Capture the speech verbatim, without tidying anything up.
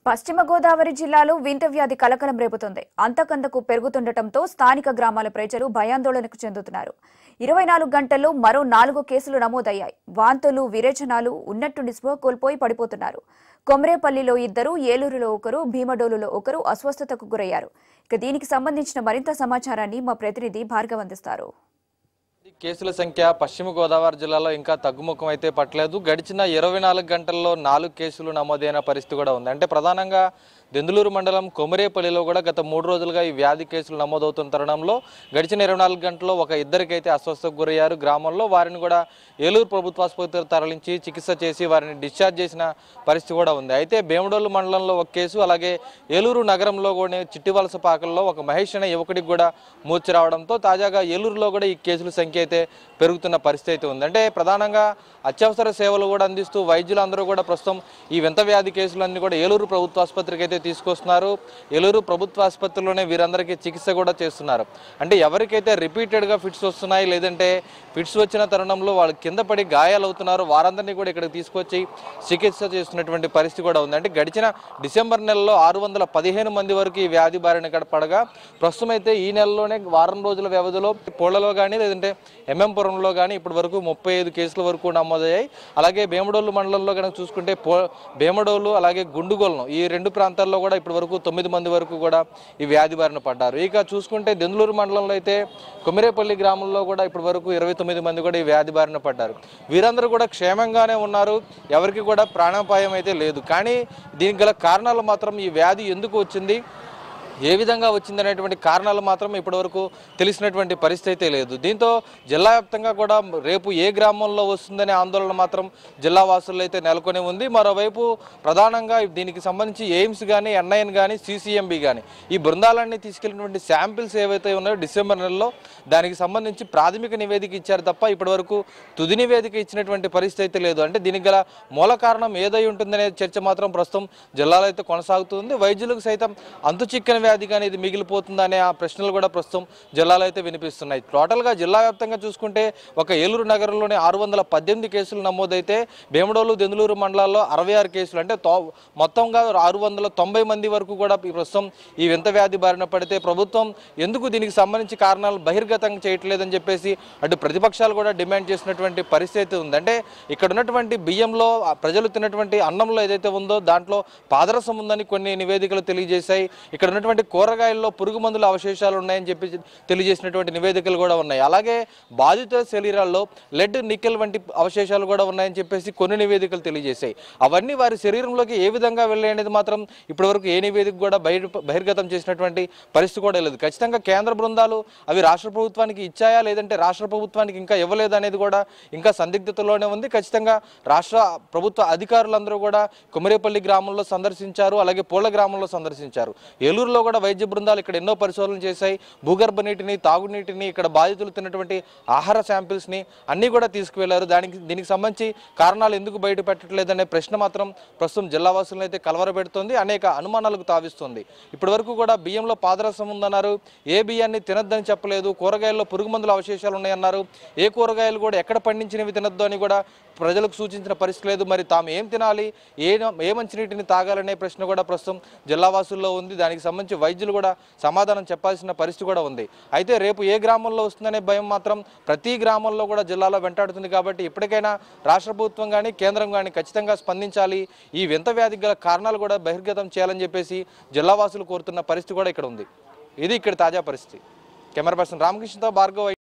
పశ్చిమ గోదావరి జిల్లాలో వింత వ్యాధి కలకలం రేపుతోంది. అంతకంతకు పెరుగుతుండటంతో స్థానిక గ్రామాల ప్రజలు భయాందోళనకు చెందుతున్నారు. ఇరవై నాలుగు గంటల్లో మరో నాలుగు కేసులు నమోదయ్యాయి. వాంతులు, విరేచనాలు ఉన్నట్టుండి స్పృహ కోల్పోయి పడిపోతున్నారు. కొమరేపల్లిలో ఇద్దరు, ఏలూరులో ఒకరు, భీమడోలులో ఒకరు అస్వస్థతకు గురయ్యారు. ఇక దీనికి సంబంధించిన మరింత సమాచారాన్ని మా ప్రతినిధి భార్గవ్ అందిస్తారు. కేసుల సంఖ్య పశ్చిమ గోదావరి జిల్లాలో ఇంకా తగ్గుముఖం అయితే పట్టలేదు. గడిచిన ఇరవై నాలుగు గంటల్లో నాలుగు కేసులు నమోదైన పరిస్థితి కూడా ఉంది. అంటే ప్రధానంగా దెందులూరు మండలం కొమరేపల్లిలో కూడా గత మూడు రోజులుగా ఈ వ్యాధి కేసులు నమోదవుతున్న తరుణంలో గడిచిన ఇరవై నాలుగు గంటల్లో ఒక ఇద్దరికైతే అస్వస్థకు గురయ్యారు గ్రామంలో. వారిని కూడా ఏలూరు ప్రభుత్వ ఆసుపత్రికి తరలించి చికిత్స చేసి వారిని డిశ్చార్జ్ చేసిన పరిస్థితి కూడా ఉంది. అయితే భీమడోలు మండలంలో ఒక కేసు, అలాగే ఏలూరు నగరంలో కూడా చిట్టివలస పాకల్లో ఒక మహేష్ అనే యువకుడికి కూడా మూర్ఛ రావడంతో తాజాగా ఏలూరులో కూడా ఈ కేసుల సంఖ్య అయితే పెరుగుతున్న పరిస్థితి అయితే ఉంది. అంటే ప్రధానంగా అత్యవసర సేవలు కూడా అందిస్తూ వైద్యులందరూ కూడా ప్రస్తుతం ఈ వింత వ్యాధి కేసులన్నీ కూడా ఏలూరు ప్రభుత్వ ఆసుపత్రికి అయితే తీసుకొస్తున్నారు. ఏలూరు ప్రభుత్వ ఆసుపత్రిలోనే వీరందరికీ చికిత్స కూడా చేస్తున్నారు. అంటే ఎవరికైతే రిపీటెడ్గా ఫిట్స్ వస్తున్నాయి, లేదంటే ఫిట్స్ వచ్చిన తరుణంలో వాళ్ళు కింద పడి గాయాలు అవుతున్నారు, వారందరినీ కూడా ఇక్కడికి తీసుకొచ్చి చికిత్స చేస్తున్నటువంటి పరిస్థితి కూడా ఉంది. అంటే గడిచిన డిసెంబర్ నెలలో ఆరు వందల పదిహేను మంది వరకు ఈ వ్యాధి బారిన పడగా ప్రస్తుతం అయితే ఈ నెలలోనే వారం రోజుల వ్యవధిలో పోళ్లలో కానీ లేదంటే ఎంఎంపురంలో కానీ ఇప్పటి వరకు ముప్పై ఐదు కేసుల వరకు నమోదయ్యాయి. అలాగే భీమడోలు మండలంలో కనుక చూసుకుంటే పో భీమడోలు అలాగే గుండుగోలను ఈ రెండు ప్రాంతాల్లో కూడా ఇప్పటి వరకు తొమ్మిది మంది వరకు కూడా ఈ వ్యాధి బారిన పడ్డారు. ఇక చూసుకుంటే దెందులూరు మండలంలో అయితే కొమరేపల్లి గ్రామంలో కూడా ఇప్పటి వరకు ఇరవై తొమ్మిది మంది కూడా ఈ వ్యాధి బారిన పడ్డారు. వీరందరూ కూడా క్షేమంగానే ఉన్నారు, ఎవరికి కూడా ప్రాణాపాయం అయితే లేదు. కానీ దీనికి గల కారణాలు మాత్రం ఈ వ్యాధి ఎందుకు వచ్చింది, ఏ విధంగా వచ్చిందనేటువంటి కారణాలు మాత్రం ఇప్పటివరకు తెలిసినటువంటి పరిస్థితి లేదు. దీంతో జిల్లా వ్యాప్తంగా కూడా రేపు ఏ గ్రామంలో వస్తుందనే ఆందోళన మాత్రం జిల్లా వాసుల్లో అయితే నెలకొని ఉంది. మరోవైపు ప్రధానంగా దీనికి సంబంధించి ఎయిమ్స్ కానీ ఎన్ఐఎన్ కానీ సిసిఎంబి కానీ ఈ బృందాలన్నీ తీసుకెళ్లినటువంటి శాంపిల్స్ ఏవైతే ఉన్నాయో డిసెంబర్ నెలలో దానికి సంబంధించి ప్రాథమిక నివేదిక ఇచ్చారు తప్ప ఇప్పటివరకు తుది నివేదిక ఇచ్చినటువంటి పరిస్థితి అయితే లేదు. అంటే దీనికి గల మూల కారణం ఏదై ఉంటుందనే చర్చ మాత్రం ప్రస్తుతం జిల్లాలో అయితే కొనసాగుతుంది. వైద్యులకు సైతం అంతు చిక్కని వ్యాధి కానీ ఇది మిగిలిపోతుందా అనే ఆ ప్రశ్నలు కూడా ప్రస్తుతం జిల్లాలో అయితే వినిపిస్తున్నాయి. టోటల్గా జిల్లా వ్యాప్తంగా చూసుకుంటే ఒక ఏలూరు నగరంలోనే ఆరు వందల పద్దెనిమిది కేసులు నమోదైతే భీమడోలు దెందులూరు మండలాల్లో అరవై ఆరు కేసులు అంటే మొత్తంగా ఆరు వందల తొంభై మంది వరకు కూడా ప్రస్తుతం ఈ వింత వ్యాధి బారిన పడితే ప్రభుత్వం ఎందుకు దీనికి సంబంధించి కారణాలు బహిర్గతం చేయట్లేదని చెప్పేసి అటు ప్రతిపక్షాలు కూడా డిమాండ్ చేసినటువంటి పరిస్థితి ఉంది. అంటే ఇక్కడ ఉన్నటువంటి బియ్యంలో ప్రజలు తిన్నటువంటి అన్నంలో ఏదైతే ఉందో దాంట్లో పాదరసం ఉందని కొన్ని నివేదికలు తెలియజేశాయి. ఇక్కడ ఉన్నటువంటి కూరగాయల్లో పురుగు మందుల అవశేషాలు ఉన్నాయని చెప్పి తెలియజేసినటువంటి నివేదికలు కూడా ఉన్నాయి. అలాగే బాధితుల శరీరాల్లో లెడ్, నికెల్ వంటి అవశేషాలు కూడా ఉన్నాయని చెప్పేసి కొన్ని నివేదికలు తెలియజేశాయి. అవన్నీ వారి శరీరంలోకి ఏ విధంగా వెళ్ళాయి అనేది మాత్రం ఇప్పటివరకు ఏ నివేదిక కూడా బహిర్ బహిర్గతం చేసినటువంటి పరిస్థితి కూడా లేదు. ఖచ్చితంగా కేంద్ర బృందాలు అవి రాష్ట్ర ప్రభుత్వానికి ఇచ్చాయా లేదంటే రాష్ట్ర ప్రభుత్వానికి ఇంకా ఇవ్వలేదు అనేది కూడా ఇంకా సందిగ్ధతలోనే ఉంది. ఖచ్చితంగా రాష్ట్ర ప్రభుత్వ అధికారులందరూ కూడా కొమరేపల్లి గ్రామంలో సందర్శించారు, అలాగే పోళ్ల గ్రామంలో సందర్శించారు. ఏలూరులో కూడా వైద్య బృందాలు ఇక్కడ ఎన్నో పరిశోధనలు చేశాయి. భూగర్భ నీటిని, తాగునీటిని, ఇక్కడ బాధితులు తిన్నటువంటి ఆహార శాంపిల్స్ని అన్నీ కూడా తీసుకువెళ్లారు. దానికి దీనికి సంబంధించి కారణాలు ఎందుకు బయట పెట్టట్లేదనే ప్రశ్న మాత్రం ప్రస్తుతం జిల్లా వాసులను అయితే కలవరపెడుతుంది, అనేక అనుమానాలకు తావిస్తుంది. ఇప్పటి వరకు కూడా బియ్యంలో పాదరసం ఉందన్నారు, ఏ బియ్యాన్ని తినొద్దని చెప్పలేదు, కూరగాయల్లో పురుగు మందుల అవశేషాలు ఉన్నాయన్నారు, ఏ కూరగాయలు కూడా ఎక్కడ పండించినవి తినొద్దు అని కూడా ప్రజలకు సూచించిన పరిస్థితి లేదు. మరి తాము ఏం తినాలి, ఏ ఏ మంచినీటిని తాగాలనే ప్రశ్న కూడా ప్రస్తుతం జిల్లా వాసుల్లో ఉంది. దానికి సంబంధించి వైద్యులు కూడా సమాధానం చెప్పాల్సిన పరిస్థితి కూడా ఉంది. అయితే రేపు ఏ గ్రామంలో వస్తుందనే భయం మాత్రం ప్రతి గ్రామంలో కూడా జిల్లాలో వెంటాడుతుంది. కాబట్టి ఇప్పటికైనా రాష్ట్ర ప్రభుత్వం కానీ కేంద్రం కానీ ఖచ్చితంగా స్పందించాలి, ఈ వింత వ్యాధికి గల కారణాలు కూడా బహిర్గతం చేయాలని చెప్పేసి జిల్లా వాసులు కోరుతున్న పరిస్థితి కూడా ఇక్కడ ఉంది. ఇది ఇక్కడ తాజా పరిస్థితి. కెమెరా పర్సన్ రామకృష్ణతో భార్గవ్.